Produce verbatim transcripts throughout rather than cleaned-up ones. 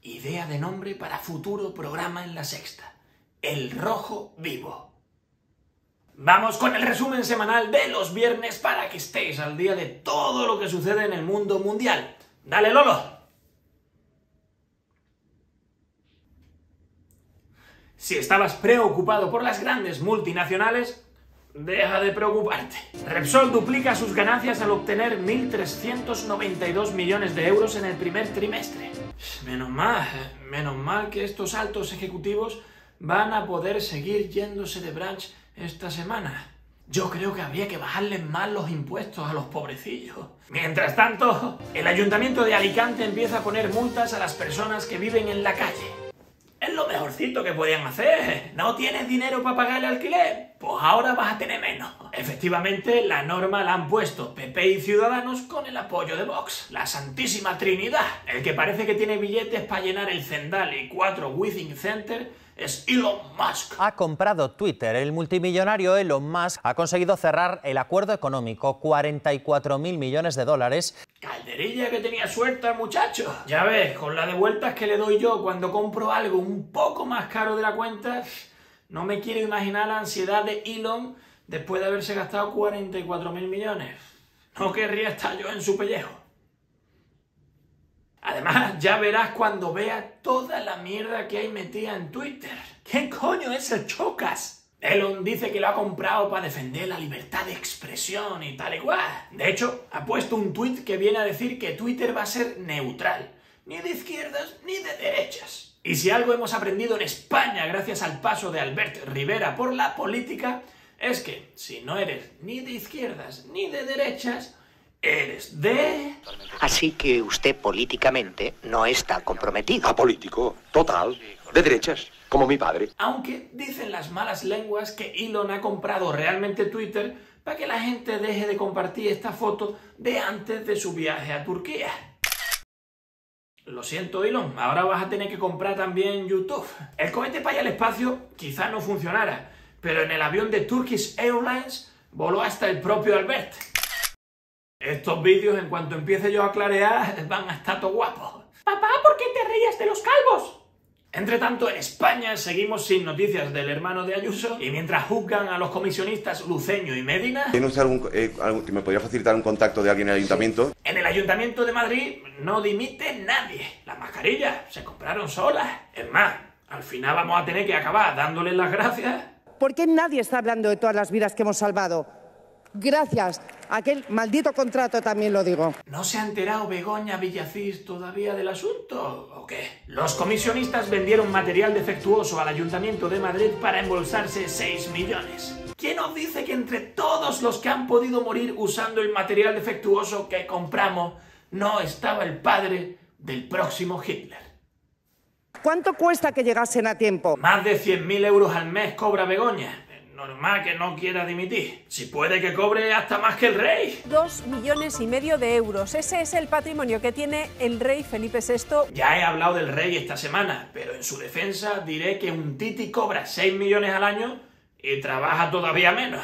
Idea de nombre para futuro programa en La Sexta. El Rojo Vivo. Vamos con el resumen semanal de los viernes para que estéis al día de todo lo que sucede en el mundo mundial. ¡Dale, Lolo! Si estabas preocupado por las grandes multinacionales, deja de preocuparte. Repsol duplica sus ganancias al obtener mil trescientos noventa y dos millones de euros en el primer trimestre. Menos mal, menos mal que estos altos ejecutivos van a poder seguir yéndose de brunch esta semana. Yo creo que habría que bajarles más los impuestos a los pobrecillos. Mientras tanto, el Ayuntamiento de Alicante empieza a poner multas a las personas que viven en la calle. Es lo mejorcito que podían hacer. ¿No tienes dinero para pagar el alquiler? Pues ahora vas a tener menos. Efectivamente, la norma la han puesto P P y Ciudadanos con el apoyo de Vox. La Santísima Trinidad. El que parece que tiene billetes para llenar el Zendal y cuatro Withing Center es Elon Musk. Ha comprado Twitter. El multimillonario Elon Musk ha conseguido cerrar el acuerdo económico, cuarenta y cuatro mil millones de dólares. Calderilla que tenía suerte el muchacho. Ya ves, con la de vueltas que le doy yo cuando compro algo un poco más caro de la cuenta, no me quiero imaginar la ansiedad de Elon después de haberse gastado cuarenta y cuatro mil millones. No querría estar yo en su pellejo. Además, ya verás cuando veas toda la mierda que hay metida en Twitter. ¿Quién coño es el Chocas? Elon dice que lo ha comprado para defender la libertad de expresión y tal y cual. De hecho, ha puesto un tuit que viene a decir que Twitter va a ser neutral. Ni de izquierdas ni de derechas. Y si algo hemos aprendido en España gracias al paso de Albert Rivera por la política, es que si no eres ni de izquierdas ni de derechas, eres de... Así que usted políticamente no está comprometido. Apolítico, total, de derechas, como mi padre. Aunque dicen las malas lenguas que Elon ha comprado realmente Twitter para que la gente deje de compartir esta foto de antes de su viaje a Turquía. Lo siento, Elon, ahora vas a tener que comprar también YouTube. El cohete para ir al espacio quizás no funcionara, pero en el avión de Turkish Airlines voló hasta el propio Albert. Estos vídeos, en cuanto empiece yo a clarear, van a estar todo guapos. Papá, ¿por qué te ríes de los calvos? Entre tanto, en España seguimos sin noticias del hermano de Ayuso, y mientras juzgan a los comisionistas Luceño y Medina... ¿Tiene usted algún, eh, algún, me podría facilitar un contacto de alguien en el ayuntamiento? Sí. En el Ayuntamiento de Madrid no dimite nadie. Las mascarillas se compraron solas. Es más, al final vamos a tener que acabar dándoles las gracias. ¿Por qué nadie está hablando de todas las vidas que hemos salvado? Gracias a aquel maldito contrato, también lo digo. ¿No se ha enterado Begoña Villacís todavía del asunto, o qué? Los comisionistas vendieron material defectuoso al Ayuntamiento de Madrid para embolsarse seis millones. ¿Quién nos dice que entre todos los que han podido morir usando el material defectuoso que compramos no estaba el padre del próximo Hitler? ¿Cuánto cuesta que llegasen a tiempo? Más de cien mil euros al mes cobra Begoña. Normal que no quiera dimitir. Si puede que cobre hasta más que el rey. Dos millones y medio de euros. Ese es el patrimonio que tiene el rey Felipe sexto. Ya he hablado del rey esta semana, pero en su defensa diré que un titi cobra seis millones al año y trabaja todavía menos.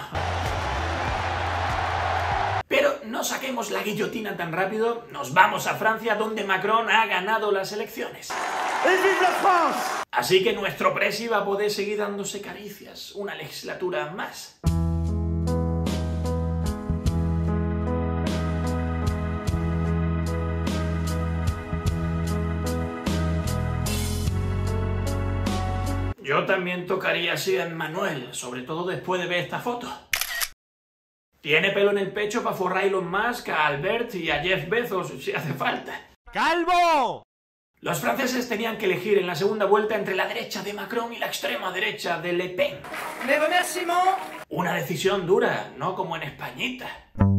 Pero no saquemos la guillotina tan rápido, nos vamos a Francia, donde Macron ha ganado las elecciones. Así que nuestro presi va a poder seguir dándose caricias una legislatura más. Yo también tocaría así a Emmanuel, sobre todo después de ver esta foto. Tiene pelo en el pecho para forrar a Elon Musk, a Albert y a Jeff Bezos si hace falta. ¡Calvo! Los franceses tenían que elegir en la segunda vuelta entre la derecha de Macron y la extrema derecha de Le Pen. ¡Me remerciement! Una decisión dura, no como en Españita.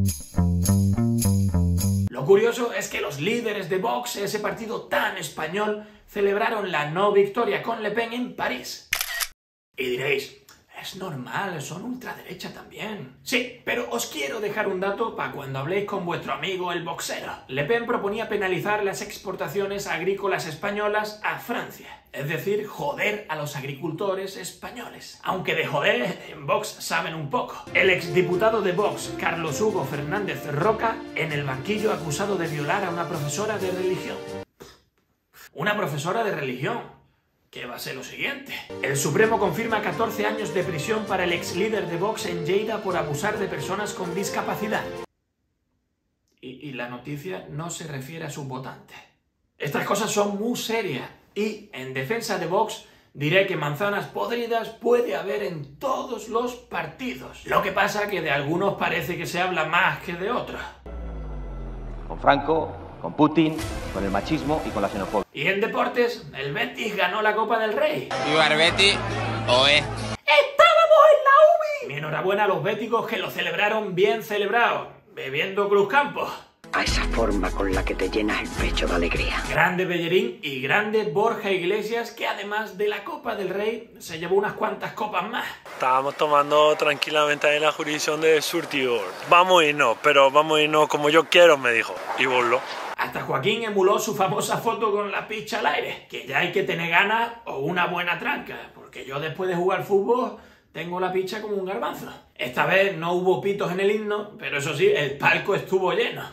Lo curioso es que los líderes de Vox, ese partido tan español, celebraron la no victoria con Le Pen en París. Y diréis, es normal, son ultraderecha también. Sí, pero os quiero dejar un dato para cuando habléis con vuestro amigo el boxero. Le Pen proponía penalizar las exportaciones agrícolas españolas a Francia. Es decir, joder a los agricultores españoles. Aunque de joder, en Vox saben un poco. El exdiputado de Vox, Carlos Hugo Fernández Roca, en el banquillo acusado de violar a una profesora de religión. Una profesora de religión. ¿Qué va a ser lo siguiente? El Supremo confirma catorce años de prisión para el ex líder de Vox en Lleida por abusar de personas con discapacidad. Y, y la noticia no se refiere a sus votantes. Estas cosas son muy serias y, en defensa de Vox, diré que manzanas podridas puede haber en todos los partidos. Lo que pasa que de algunos parece que se habla más que de otros. Con Franco, con Putin, con el machismo y con la xenofobia. Y en deportes, el Betis ganó la Copa del Rey. ¡Viva el Betis! ¡Oe! ¡Estábamos en la U B I! Mi enhorabuena a los béticos que lo celebraron bien celebrado, bebiendo Cruzcampo. A esa forma con la que te llenas el pecho de alegría. Grande Bellerín y grande Borja Iglesias, que además de la Copa del Rey se llevó unas cuantas copas más. Estábamos tomando tranquilamente ahí en la jurisdicción de Surtidor. Vamos a irnos, pero vamos a irnos como yo quiero, me dijo. Y voló. Hasta Joaquín emuló su famosa foto con la picha al aire. Que ya hay que tener ganas o una buena tranca, porque yo después de jugar fútbol tengo la picha como un garbanzo. Esta vez no hubo pitos en el himno, pero eso sí, el palco estuvo lleno.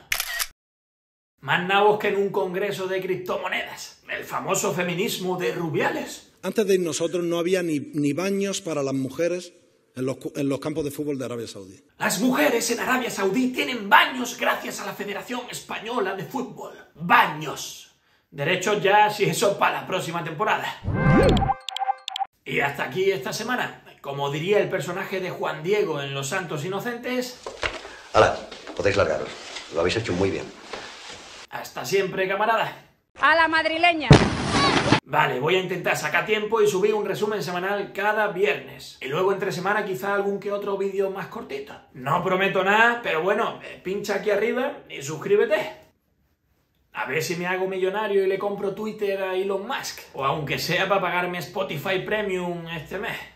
Más nabos que en un congreso de criptomonedas. El famoso feminismo de Rubiales. Antes de ir nosotros no había ni, ni baños para las mujeres en los, en los campos de fútbol de Arabia Saudí. Las mujeres en Arabia Saudí tienen baños gracias a la Federación Española de Fútbol. Baños. Derechos ya, si eso, para la próxima temporada. Y hasta aquí esta semana. Como diría el personaje de Juan Diego en Los Santos Inocentes... ¡Hala! Podéis largaros. Lo habéis hecho muy bien. Hasta siempre, camarada. A la madrileña. Vale, voy a intentar sacar tiempo y subir un resumen semanal cada viernes. Y luego entre semana quizá algún que otro vídeo más cortito. No prometo nada, pero bueno, pincha aquí arriba y suscríbete. A ver si me hago millonario y le compro Twitter a Elon Musk. O aunque sea para pagarme Spotify Premium este mes.